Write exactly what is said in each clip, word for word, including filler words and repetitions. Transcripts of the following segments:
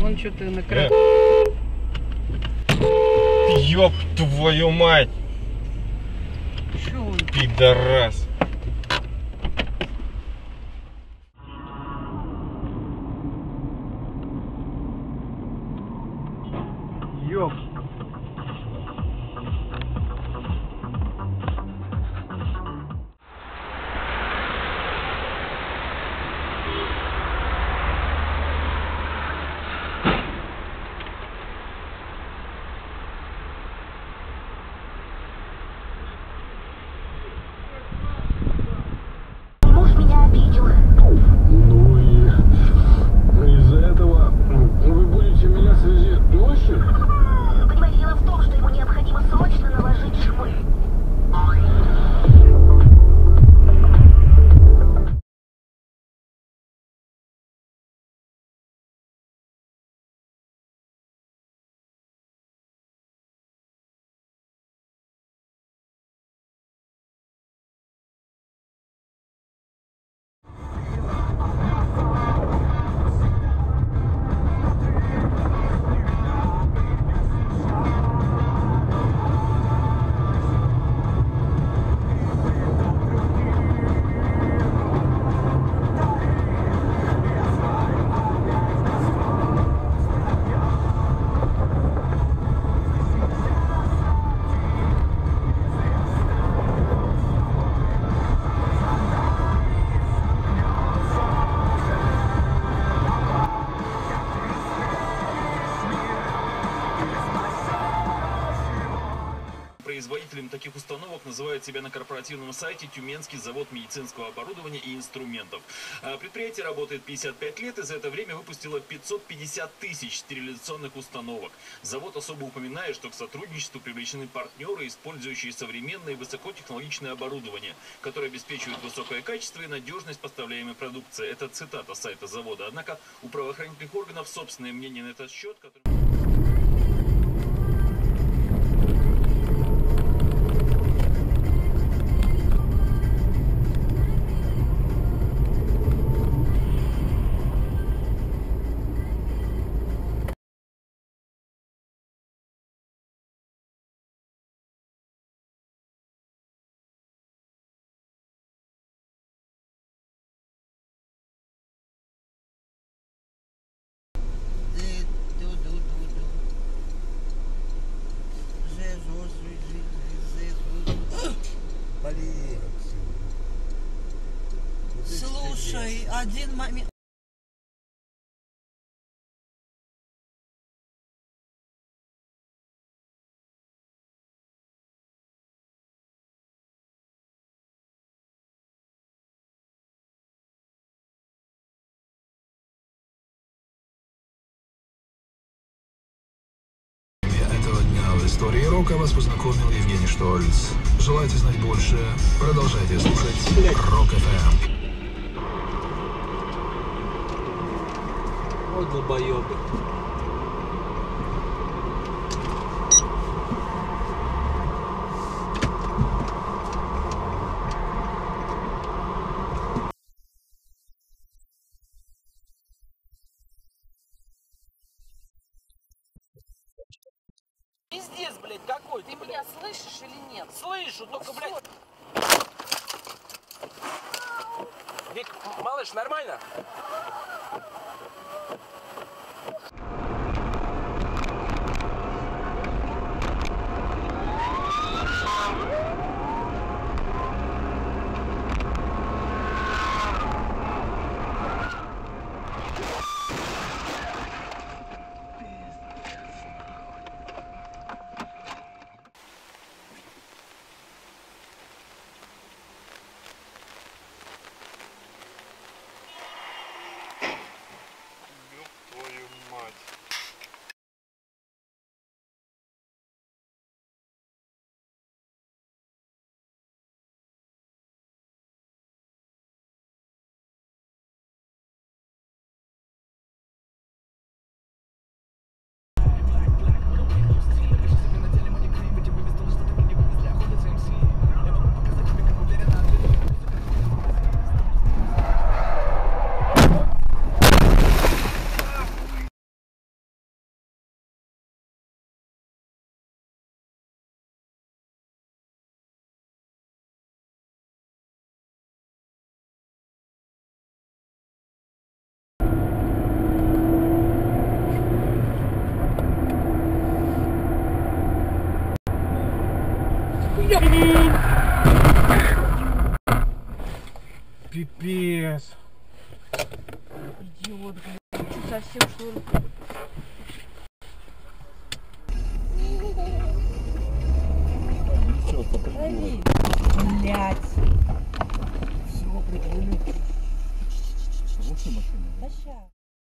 Он что-то накрыл. Ёб твою мать! Чё он? Пидорас! Ёб! Производителем таких установок называет себя на корпоративном сайте Тюменский завод медицинского оборудования и инструментов. Предприятие работает пятьдесят пять лет и за это время выпустило пятьсот пятьдесят тысяч стерилизационных установок. Завод особо упоминает, что к сотрудничеству привлечены партнеры, использующие современное и высокотехнологичное оборудование, которое обеспечивает высокое качество и надежность поставляемой продукции. Это цитата с сайта завода. Однако у правоохранительных органов собственное мнение на этот счет, который... Слушай, один момент. Этого дня в истории рока вас познакомил Евгений Штольц. Желаете знать больше? Продолжайте слушать Рок эф эм. Вот долбоёбы. Пиздец, блядь, какой ты, Ты блядь? меня слышишь или нет? Слышу, только, Ну, блядь... Вик, малыш, нормально? Пипец. Идиот, блядь. Совсем что ли? Лови. Блядь. Все, прикольно. Да ща.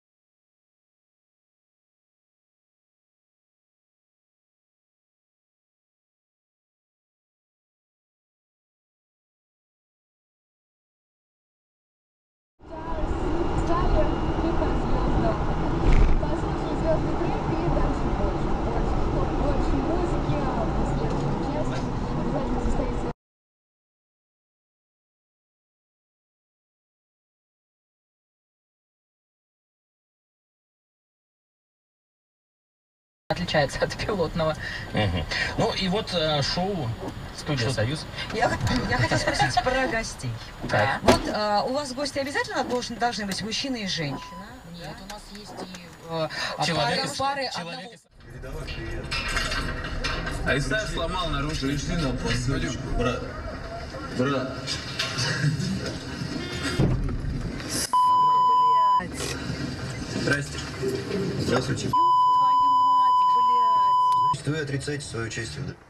Стали клипа звездам. Послушай звездный трек и дальше больше, больше, чтобы больше музыки, а в следующем части обязательно состоится. Отличается от пилотного. Угу. Ну и вот э, шоу «Студия Что? Союз». Я, я хотела спросить про гостей. Так. Вот а, у вас гости обязательно должны, должны быть мужчина и женщина? Нет, у нас есть и э, Человек пары, из- пары человек одного... из- Аристарх сломал наружу, пришли на посадку. Брат, брат. Здрасте. Здравствуйте. Твою мать, блядь. Значит, вы отрицаете свое участие в...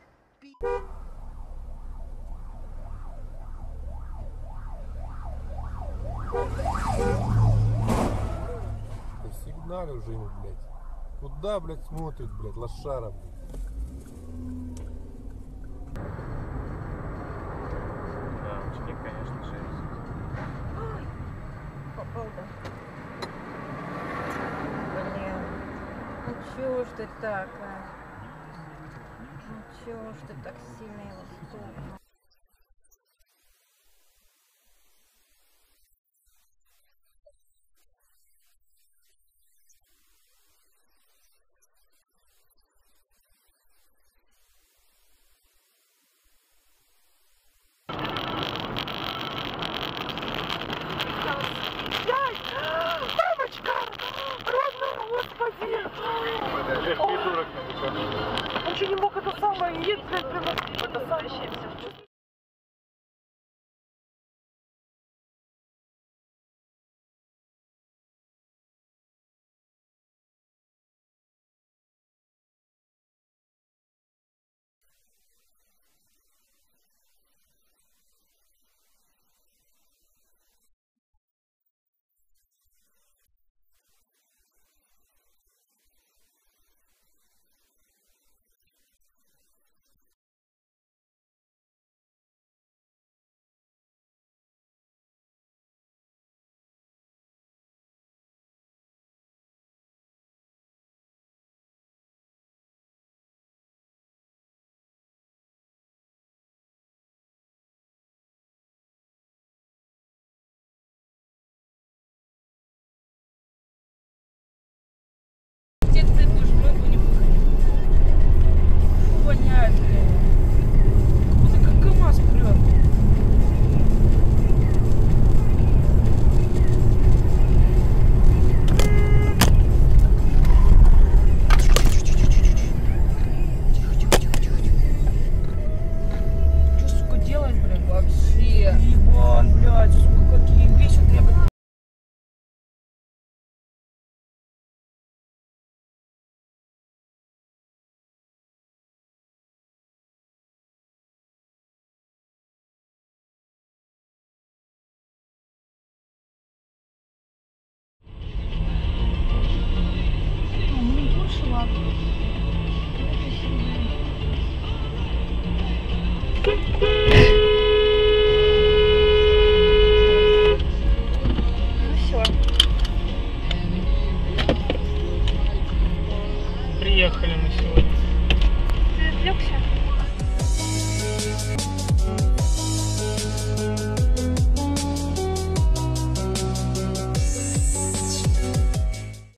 Сигнали уже ему, блядь. Куда, блядь, смотрит, блядь, лошара, блядь. Да, ученик, конечно же. Попал, да. Блин. Ну чего ж ты так, а? Ну чего ж ты так сильно его стукнул?